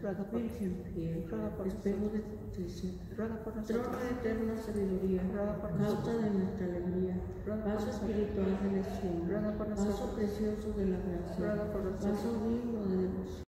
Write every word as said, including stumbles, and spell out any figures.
ruega por Virgen fiel, ruega por espejo de justicia, ruega por nosotros, trono de eterna sabiduría, ruega por causa nosotros, de nuestra alegría, ruega por vaso nosotros, espiritual de elección, ruega por vaso nosotros, precioso de la gracia, ruega por nosotros, vaso digno de devoción.